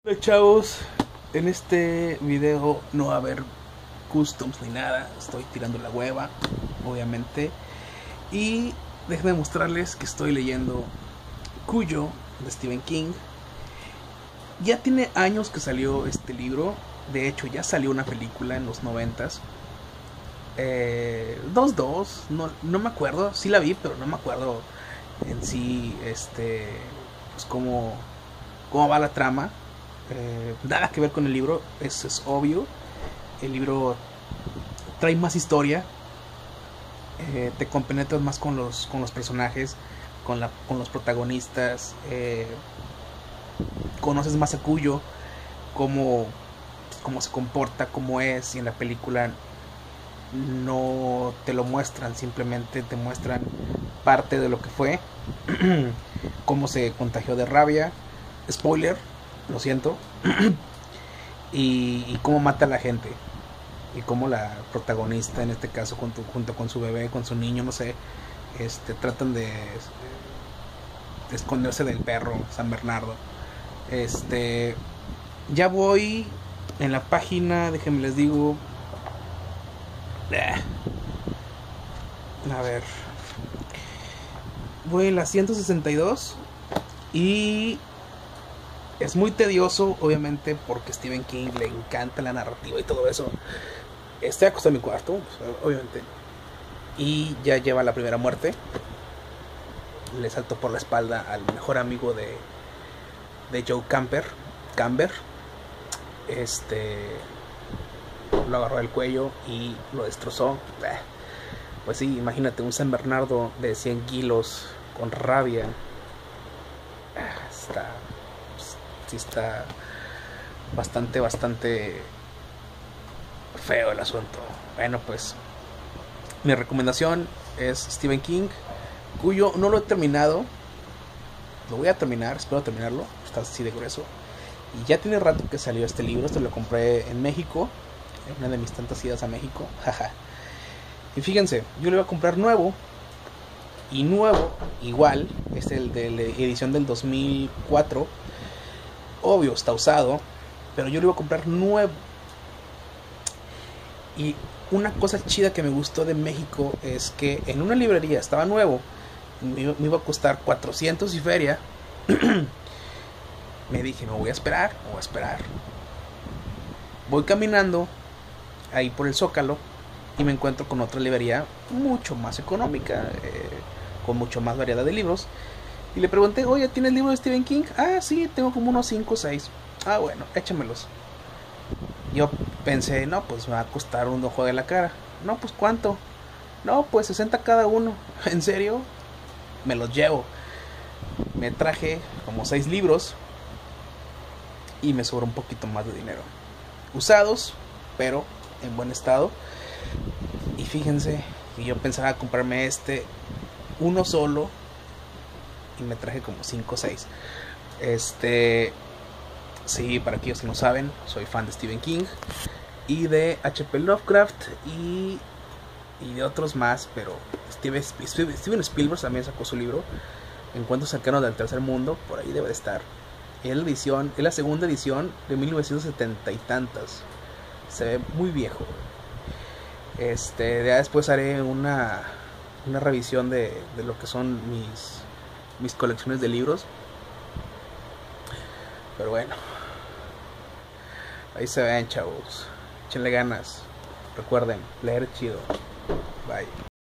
Hola chavos, en este video no va a haber customs ni nada, estoy tirando la hueva, obviamente. Y déjenme mostrarles que estoy leyendo Cuyo de Stephen King. Ya tiene años que salió este libro, de hecho ya salió una película en los 90s. 2-2, no me acuerdo, sí la vi, pero no me acuerdo en sí, pues cómo va la trama. Nada que ver con el libro, es obvio. El libro trae más historia, te compenetras más con los personajes, con los protagonistas, conoces más a Cuyo, cómo se comporta, cómo es. Y en la película no te lo muestran, simplemente te muestran parte de lo que fue, cómo se contagió de rabia, spoiler, lo siento, y cómo mata a la gente, y cómo la protagonista, en este caso junto con su bebé, con su niño, no sé, tratan de esconderse del perro San Bernardo. Ya voy en la página, déjenme les digo, a ver, voy en la 162 y es muy tedioso, obviamente, porque a Stephen King le encanta la narrativa y todo eso. Estoy acostado en mi cuarto, obviamente, y ya lleva la primera muerte. Le saltó por la espalda al mejor amigo de Joe Camper. Lo agarró del cuello y lo destrozó. Pues sí, imagínate un San Bernardo de 100 kilos con rabia. Está bastante feo el asunto. Bueno, pues mi recomendación es Stephen King, Cuyo. No lo he terminado, lo voy a terminar, espero terminarlo, está así de grueso. Y ya tiene rato que salió este libro, lo compré en México, en una de mis tantas idas a México, jaja. Y fíjense, yo lo iba a comprar nuevo, igual, es el de la edición del 2004. Obvio, está usado, pero yo lo iba a comprar nuevo. Y una cosa chida que me gustó de México es que en una librería estaba nuevo, me iba a costar 400 y feria. Me dije, me voy a esperar. Voy caminando ahí por el Zócalo y me encuentro con otra librería mucho más económica, con mucho más variedad de libros. Y le pregunté, oye, ¿tienes libros de Stephen King? Ah, sí, tengo como unos 5 o 6. Ah, bueno, échamelos. Yo pensé, no, pues me va a costar un ojo de la cara. No, pues ¿cuánto? No, pues 60 cada uno. ¿En serio? Me los llevo. Me traje como 6 libros y me sobró un poquito más de dinero. Usados, pero en buen estado. Y fíjense, que yo pensaba comprarme uno solo, y me traje como 5 o 6. Sí, para aquellos que no saben, soy fan de Stephen King y de H.P. Lovecraft y de otros más, pero Steven Spielberg también sacó su libro Encuentros cercanos del tercer mundo, por ahí debe de estar. Es la segunda edición de 1970 y tantas. Se ve muy viejo. Ya después haré una revisión de lo que son mis colecciones de libros. Pero bueno, ahí se ven, chavos. Échenle ganas. Recuerden, leer chido. Bye.